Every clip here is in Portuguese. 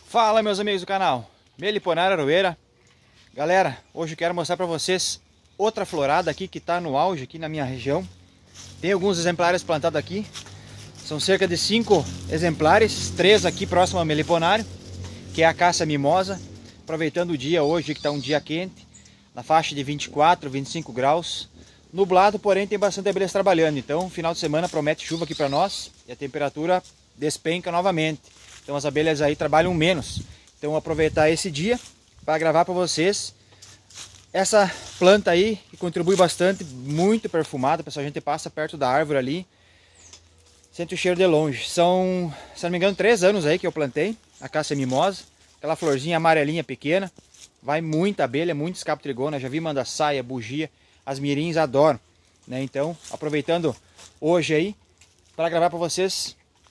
Fala, meus amigos do canal Meliponária Aroeira. Galera, hoje eu quero mostrar para vocês outra florada aqui que está no auge aqui na minha região. Tem alguns exemplares plantados aqui. São cerca de 5 exemplares, 3 aqui próximo ao meliponário, que é a Acácia mimosa. Aproveitando o dia hoje, que está um dia quente, na faixa de 24, 25 graus. Nublado, porém tem bastante abelhas trabalhando. Então, final de semana promete chuva aqui para nós e a temperatura despenca novamente. Então as abelhas aí trabalham menos. Então vou aproveitar esse dia para gravar para vocês essa planta aí, que contribui bastante, muito perfumada. Pessoal, a gente passa perto da árvore ali, sente o cheiro de longe. São, se não me engano, 3 anos aí que eu plantei a Acácia mimosa. Aquela florzinha amarelinha pequena. Vai muita abelha, muito escapo-trigona. Já vi manda-saia, bugia. As mirins adoram, né? Então, aproveitando hoje aí para gravar para vocês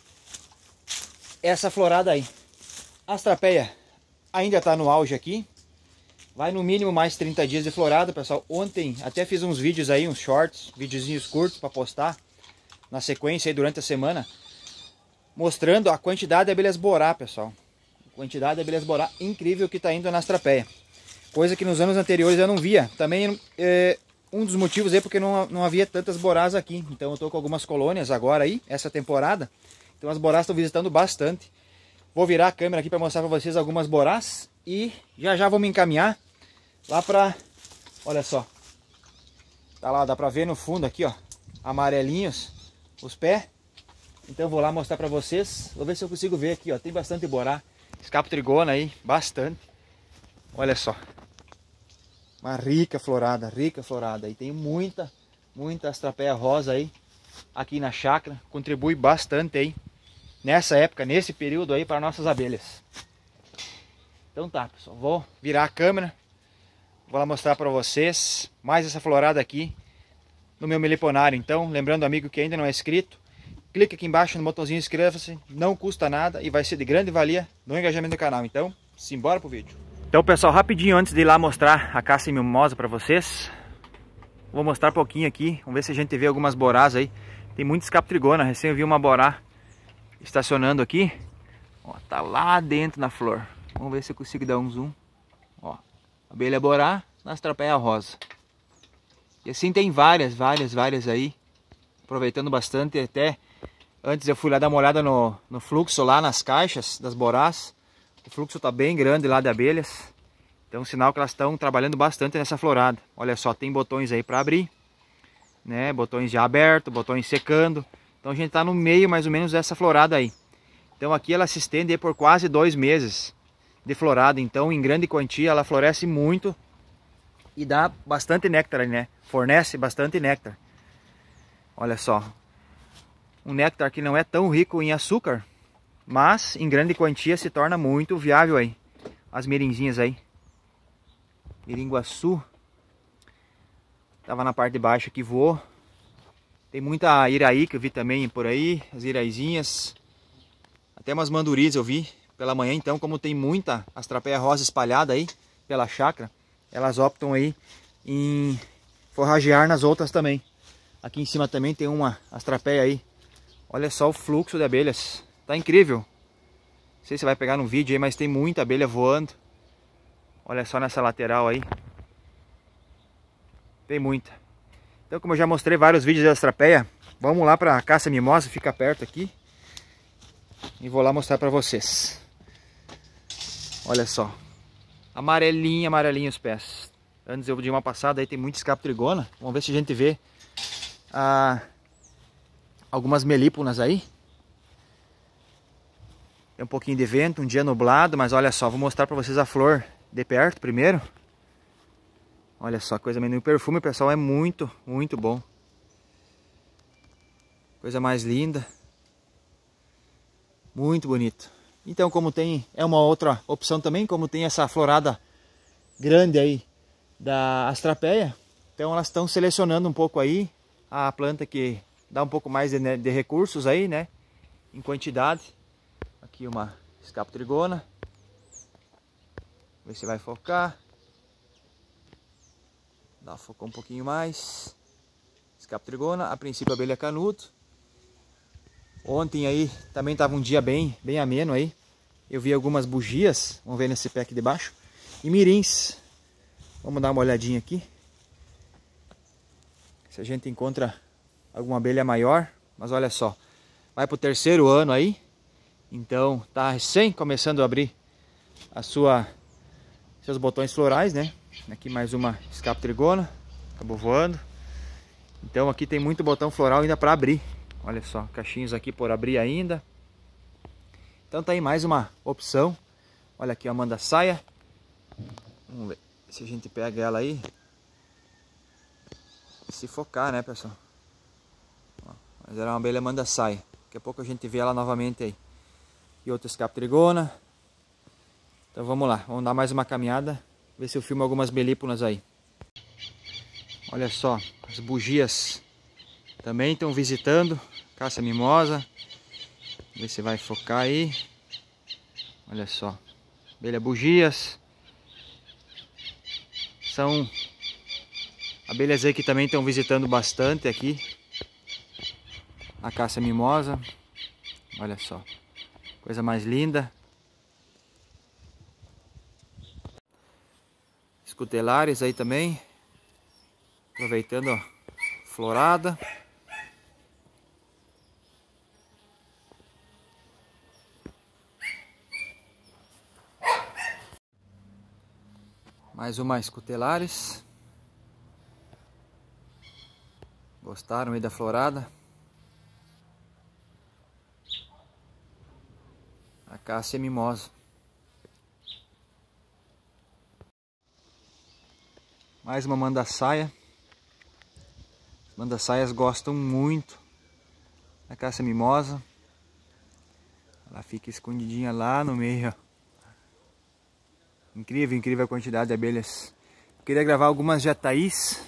essa florada aí. A astrapeia ainda está no auge aqui. Vai no mínimo mais 30 dias de florada, pessoal. Ontem até fiz uns vídeos aí, uns shorts, videozinhos curtos para postar na sequência aí durante a semana, mostrando a quantidade de abelhas borá, pessoal. Quantidade de abelhas borá incrível que está indo na astrapeia. Coisa que nos anos anteriores eu não via. Também um dos motivos é porque não havia tantas borás aqui. Então eu estou com algumas colônias agora aí, essa temporada. Então as borás estão visitando bastante. Vou virar a câmera aqui para mostrar para vocês algumas borás. E já vou me encaminhar lá para... Olha só. Tá lá, dá para ver no fundo aqui, ó. Amarelinhos os pés. Então eu vou lá mostrar para vocês. Vou ver se eu consigo ver aqui, ó. Tem bastante borá. Escapo-trigona aí, bastante. Olha só. Uma rica florada, rica florada. E tem muita astrapeia rosa aí aqui na chácara. Contribui bastante aí nessa época, nesse período aí para nossas abelhas. Então tá, pessoal, vou virar a câmera, vou lá mostrar para vocês mais essa florada aqui no meu meliponário. Então, lembrando, amigo que ainda não é inscrito, clica aqui embaixo no botãozinho inscreva-se, não custa nada e vai ser de grande valia no engajamento do canal. Então, simbora pro vídeo. Então, pessoal, rapidinho antes de ir lá mostrar a Acácia mimosa para vocês, vou mostrar um pouquinho aqui, vamos ver se a gente vê algumas borás aí. Tem muito escapo-trigona, recém eu vi uma borá estacionando aqui, ó, tá lá dentro na flor. Vamos ver se eu consigo dar um zoom. Ó, abelha borá na astrapeia rosa. E assim tem várias aí, aproveitando bastante. Até antes eu fui lá dar uma olhada no fluxo lá nas caixas das borás. O fluxo tá bem grande lá de abelhas. Então sinal que elas estão trabalhando bastante nessa florada. Olha só, tem botões aí para abrir, né? Botões já abertos, botões secando. Então a gente está no meio mais ou menos dessa florada aí. Então aqui ela se estende por quase 2 meses de florada. Então em grande quantia ela floresce muito e dá bastante néctar, né? Fornece bastante néctar. Olha só. Um néctar que não é tão rico em açúcar, mas em grande quantia se torna muito viável aí. As mirinzinhas aí. Miringuaçu. Tava na parte de baixo aqui, voou. Tem muita iraí que eu vi também por aí, as iraizinhas. Até umas manduris eu vi pela manhã. Então, como tem muita astrapeia rosa espalhada aí pela chácara, elas optam aí em forragear nas outras também. Aqui em cima também tem uma astrapeia aí. Olha só o fluxo de abelhas. Tá incrível. Não sei se vai pegar no vídeo aí, mas tem muita abelha voando. Olha só nessa lateral aí. Tem muita. Então, como eu já mostrei vários vídeos da astrapeia, vamos lá para a Acácia mimosa, fica perto aqui. E vou lá mostrar para vocês. Olha só. Amarelinho os pés. Antes eu dei uma passada aí, tem muito escapo-trigona. Vamos ver se a gente vê algumas melíponas aí. Tem um pouquinho de vento, um dia nublado, mas olha só, vou mostrar para vocês a flor de perto primeiro. Olha só, coisa meio. O perfume, pessoal, é muito bom. Coisa mais linda. Muito bonito. Então, como tem, é uma outra opção também, como tem essa florada grande aí da astrapeia, então elas estão selecionando um pouco aí a planta que dá um pouco mais de recursos aí, né? Em quantidade. Aqui uma escapo-trigona. Ver se vai focar. Focou um pouquinho mais. Escapo-trigona, a princípio abelha canudo. Ontem aí também estava um dia bem ameno aí. eu vi algumas bugias, vamos ver nesse pé aqui de baixo, e mirins. Vamos dar uma olhadinha aqui. Se a gente encontra alguma abelha maior, mas olha só, vai para o 3º ano aí, então tá recém começando a abrir seus botões florais, né? Aqui mais uma escaptrigona, acabou voando. Então aqui tem muito botão floral ainda para abrir. Olha só, cachinhos aqui por abrir ainda. Então tá aí mais uma opção. Olha aqui a manda-saia. Vamos ver se a gente pega ela aí. Se focar, né, pessoal? Ó, mas era uma abelha manda-saia. Daqui a pouco a gente vê ela novamente aí. E outra escaptrigona. Então vamos lá, vamos dar mais uma caminhada. Ver se eu filmo algumas belíponas aí. Olha só, as bugias também estão visitando. Caça mimosa. Ver se vai focar aí. Olha só, abelha bugias. São abelhas aí que também estão visitando bastante aqui a caça mimosa. Olha só, coisa mais linda. Escutelares aí também, aproveitando a florada. Mais uma escutelares. Gostaram aí da florada? A cássia mimosa. Mais uma manda-saia. Manda-saias gostam muito da cássia mimosa. Ela fica escondidinha lá no meio. Incrível, incrível a quantidade de abelhas. Queria gravar algumas jataís,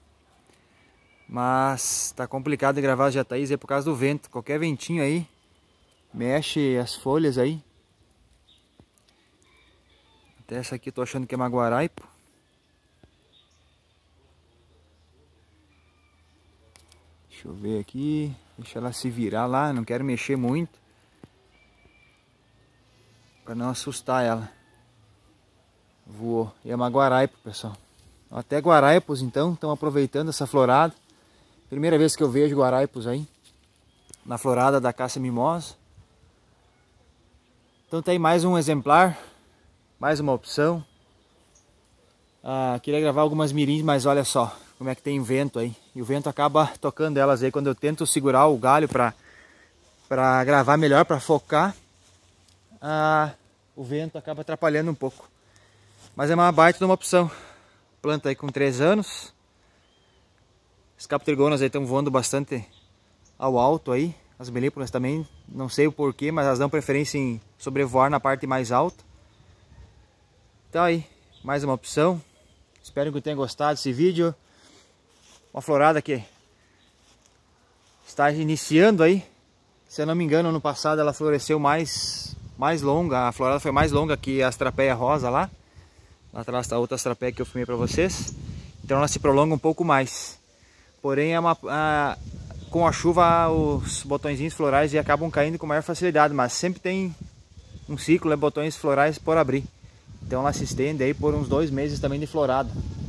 mas tá complicado de gravar as jataís aí por causa do vento. Qualquer ventinho aí mexe as folhas aí. Até essa aqui eu tô achando que é maguaraipo. Deixa eu ver aqui. Deixa ela se virar lá, não quero mexer muito para não assustar ela. Voou. E é uma guaraipo, pessoal. Até guaraipos então estão aproveitando essa florada. Primeira vez que eu vejo guaraipos aí na florada da cássia mimosa. Então tem mais um exemplar, mais uma opção. Queria gravar algumas mirins, mas olha só como é que tem vento aí. E o vento acaba tocando elas aí quando eu tento segurar o galho para gravar melhor, para focar. O vento acaba atrapalhando um pouco. Mas é uma baita de uma opção. Planta aí com 3 anos. As captrigonas aí estão voando bastante ao alto aí. As belípolas também, não sei o porquê, mas elas dão preferência em sobrevoar na parte mais alta. Então aí, mais uma opção. Espero que tenham gostado desse vídeo. Uma florada que está iniciando aí. Se eu não me engano, ano passado ela floresceu mais longa. A florada foi mais longa que a astrapeia rosa lá. Lá atrás está outra astrapeia que eu filmei para vocês. Então ela se prolonga um pouco mais. Porém, com a chuva os botõezinhos florais acabam caindo com maior facilidade. Mas sempre tem um ciclo de botões florais por abrir. Então ela se estende aí por uns 2 meses também de florada.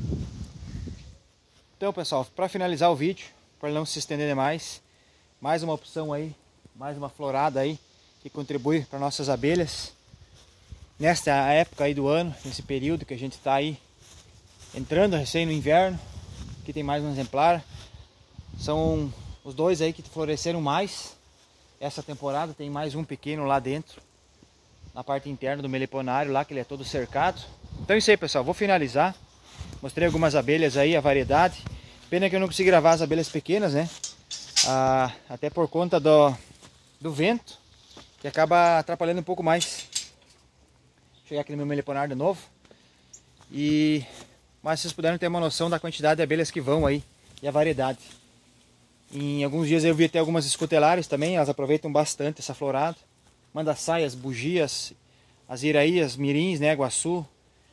Então, pessoal, para finalizar o vídeo, para não se estender demais, mais uma opção aí, mais uma florada aí que contribui para nossas abelhas. Nesta época aí do ano, nesse período que a gente está aí entrando recém no inverno. Aqui tem mais um exemplar. São os 2 aí que floresceram mais essa temporada. Tem mais um pequeno lá dentro, na parte interna do meliponário lá, que ele é todo cercado. Então é isso aí, pessoal, vou finalizar. Mostrei algumas abelhas aí, a variedade. Pena que eu não consegui gravar as abelhas pequenas, né? Até por conta do vento, que acaba atrapalhando um pouco mais. Vou chegar aqui no meu meliponário de novo. Mas vocês puderam ter uma noção da quantidade de abelhas que vão aí e a variedade. Em alguns dias eu vi até algumas escutelares também, elas aproveitam bastante essa florada. Manda-saias, bugias, as iraías, mirins, né, guaçu,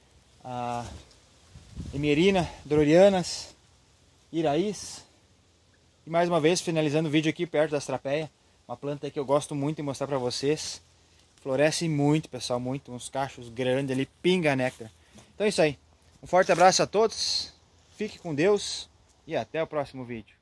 emerina, drorianas, iraís. E mais uma vez finalizando o vídeo aqui perto da astrapeia, uma planta que eu gosto muito de mostrar para vocês. Floresce muito, pessoal, muito. Uns cachos grandes ali, pinga néctar. Então é isso aí. Um forte abraço a todos. Fique com Deus e até o próximo vídeo.